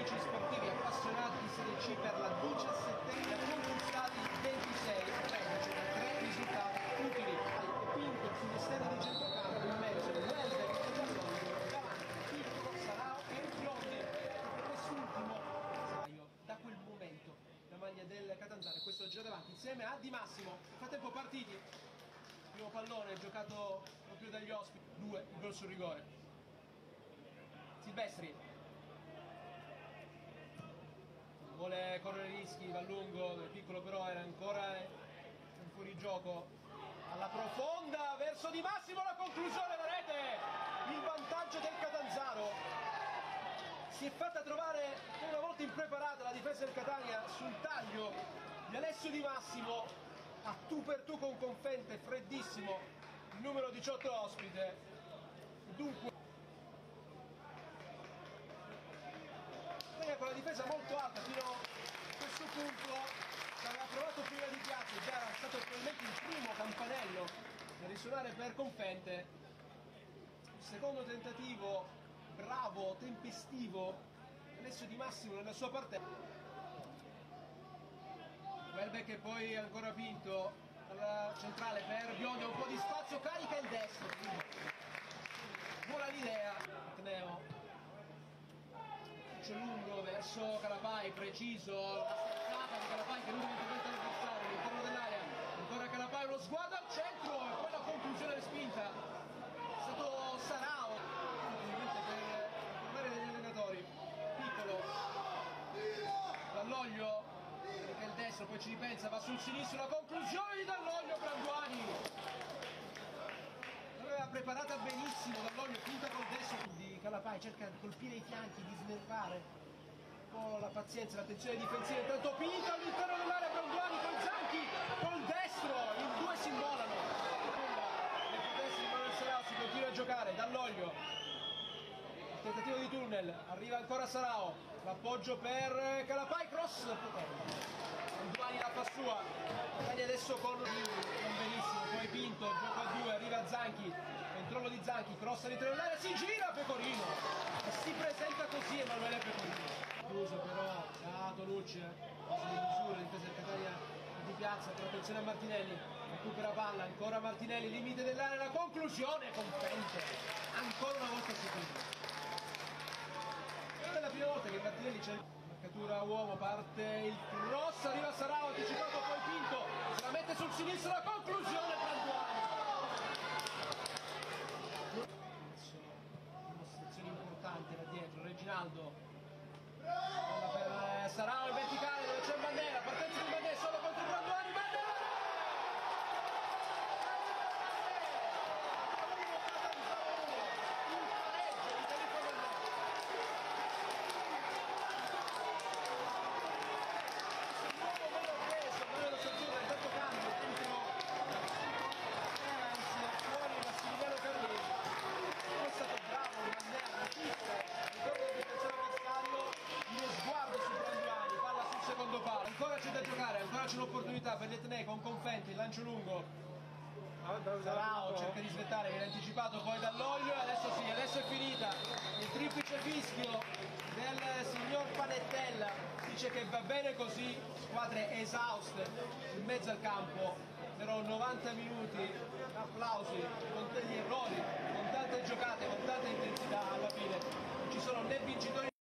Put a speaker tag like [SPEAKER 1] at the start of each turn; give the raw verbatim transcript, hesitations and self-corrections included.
[SPEAKER 1] amici sportivi appassionati di Serie C per la diciassettesima, conquistati ventisei, reduce da tre risultati utili. E vinto sugli esterni di centrocampo in mezzo Welbeck e Giannone, davanti Piccolo, Sarao e Biondi. Quest'ultimo, da quel momento, la maglia del Catanzaro, questo giro davanti insieme a Di Massimo. Nel frattempo partiti, primo pallone giocato proprio dagli ospiti, due, il gol sul rigore. Silvestri vuole correre rischi, va lungo, Piccolo però era ancora in fuorigioco, alla profonda verso Di Massimo, la conclusione, la rete, il vantaggio del Catanzaro. Si è fatta trovare una volta impreparata la difesa del Catania sul taglio di Alessio Di Massimo, a tu per tu con Confente, freddissimo, il numero diciotto ospite. Dunque con la difesa molto alta fino a questo punto, aveva provato prima di Piazza, già era stato probabilmente il primo campanello da risuonare per Confente. Il secondo tentativo, bravo, tempestivo, Alessio Di Massimo nella sua partenza. Welbeck e poi ancora Pinto alla centrale per Biondi, un po' di spazio, carica il destro, buona l'idea, Ateneo. Lungo verso Calapai, preciso, la staccata di Calapai che è l'unico intervento all'avversario all'interno dell'area, ancora Calapai, uno sguardo al centro e poi la conclusione respinta. È stato Sarao, ovviamente per parlare degli allenatori. Piccolo, Dall'Oglio, che è il destro, poi ci ripensa, va sul sinistro, la conclusione di Dall'Oglio, Branduani. L'aveva preparata benissimo Dall'Oglio, punta col destro di Calapai, cerca di colpire i fianchi, di snervare un po' la pazienza, l'attenzione difensiva. Intanto Pinto all'interno dell'area, Branduani con Zanchi col destro, in due si immolano. Le proteste di Manuel Sarao, si continua a giocare. Dall'Oglio, il tentativo di tunnel, arriva ancora Sarao, l'appoggio per Calapai, cross, Branduani la fa sua. Catania adesso con non benissimo, poi Pinto, gioco a due, arriva Zanchi, controllo di Zanchi, cross all'interno dell'area, si gira Pecorino e si presenta così Emanuele Pecorino. Chiuso però, ha dato luce sulle misure, difesa del Catania di Piazza, con attenzione a Martinelli, recupera palla, ancora Martinelli, limite dell'area, la conclusione, Confente, ancora una volta si chiude. Non è la prima volta che Martinelli c'è. Marcatura a uomo, parte il cross, arriva Sarao, anticipato poi Pinto, se la mette sul sinistro, la conclusione Branduani. Dimostrazioni importanti da dietro, Reginaldo per Sarao in verticale dove c'è Bandera, partenza di Bandera solo contro Branduani, Bandera! Ancora c'è da giocare, ancora c'è un'opportunità per gli Atenei con Confente, il lancio lungo. Sarao cerca di svettare, viene anticipato poi Dall'Oglio e adesso sì, adesso è finita. Il triplice fischio del signor Panettella dice che va bene così, squadre esauste in mezzo al campo, però novanta minuti, applausi, con degli errori, con tante giocate, con tanta intensità, alla fine non ci sono né vincitori